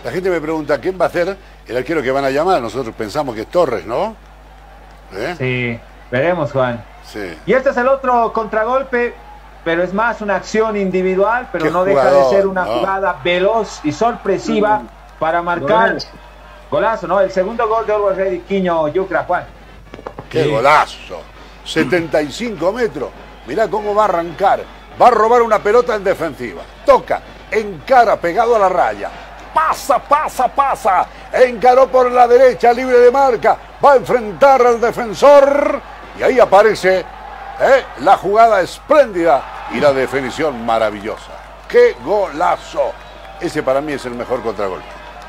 La gente me pregunta quién va a ser el arquero que van a llamar. Nosotros pensamos que es Torres, ¿no? Sí, veremos, Juan. Sí. Y este es el otro contragolpe, pero es más una acción individual, pero no deja jugador, de ser una jugada veloz y sorpresiva para marcar golazo, ¿no? El segundo gol de Always Ready, Quiño Yucra, Juan. ¡Qué golazo! 75 metros. Mirá cómo va a arrancar. Va a robar una pelota en defensiva. Toca, encara, pegado a la raya. Pasa. Encaró por la derecha, libre de marca. Va a enfrentar al defensor. Y ahí aparece la jugada espléndida y la definición maravillosa. ¡Qué golazo! Ese para mí es el mejor contragolpe.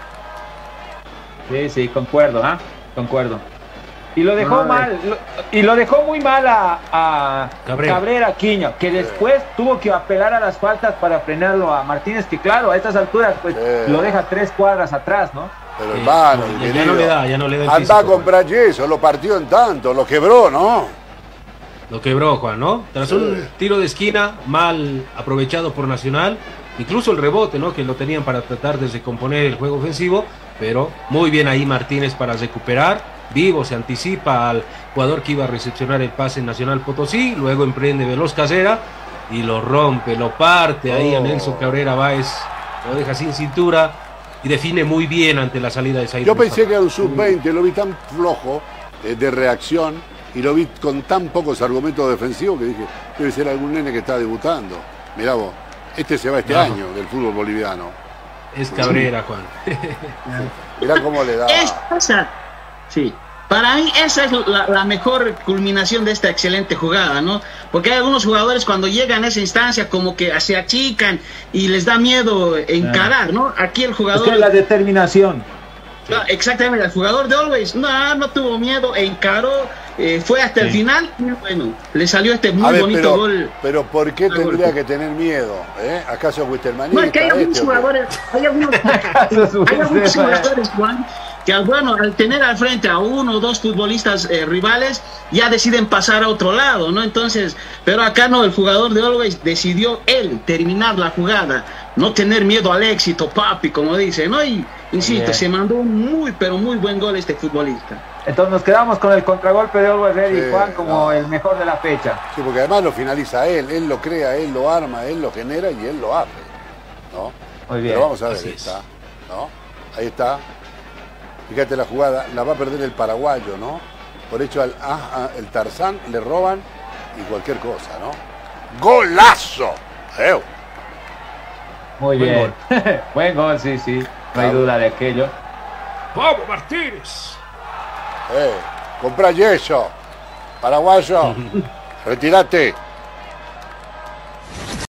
Sí, concuerdo, concuerdo. Y lo dejó mal, lo dejó muy mal a Cabrera Quiño, que después tuvo que apelar a las faltas para frenarlo a Martínez, que claro, a estas alturas pues lo deja 3 cuadras atrás, ¿no? Pero hermano, ya no le da el anda físico, a comprar yeso, lo partió en tanto, lo quebró, ¿no? Lo quebró, Juan, ¿no? Tras un tiro de esquina mal aprovechado por Nacional, incluso el rebote, ¿no? Que lo tenían para tratar de recomponer el juego ofensivo, pero muy bien ahí Martínez para recuperar. Vivo se anticipa al jugador que iba a recepcionar el pase en Nacional Potosí, luego emprende veloz carrera y lo rompe, lo parte ahí a Nelson Cabrera Báez, lo deja sin cintura y define muy bien ante la salida de Zaire. Yo pensé que era un sub-20, lo vi tan flojo de reacción y lo vi con tan pocos argumentos defensivos que dije, debe ser algún nene que está debutando. Mirá vos, este se va este año del fútbol boliviano. Es Cabrera, Juan. Mirá cómo le da. Sí, para mí esa es la mejor culminación de esta excelente jugada, ¿no? Porque hay algunos jugadores cuando llegan a esa instancia como que se achican y les da miedo encarar, ¿no? Aquí el jugador... Es que la determinación. Exactamente, el jugador de Always no tuvo miedo, encaró, fue hasta el final y bueno, le salió este muy bonito gol. Pero ¿por qué tendría que tener miedo? ¿Acaso es Wistermanista? No, es que hay algunos jugadores, hay algunos jugadores, Juan, que al tener al frente a 1 o 2 futbolistas rivales, ya deciden pasar a otro lado, ¿no? Entonces, pero acá no, el jugador de Always decidió él terminar la jugada, no tener miedo al éxito, papi, como dice, ¿no? Y insisto, se mandó un pero muy buen gol este futbolista. Entonces nos quedamos con el contragolpe de Always Ready, Juan, como el mejor de la fecha. Sí, porque además lo finaliza él lo crea, él lo arma, él lo genera y él lo hace, ¿no? Muy bien. Pero vamos a ver, ahí está, ¿no? Ahí está. Fíjate la jugada, la va a perder el paraguayo, ¿no? Por hecho el Tarzán le roban y cualquier cosa, ¿no? ¡Golazo! Muy bien. Buen gol, sí. No hay duda de aquello. ¡Vamos, Martínez! Comprá yeso. Paraguayo, retírate.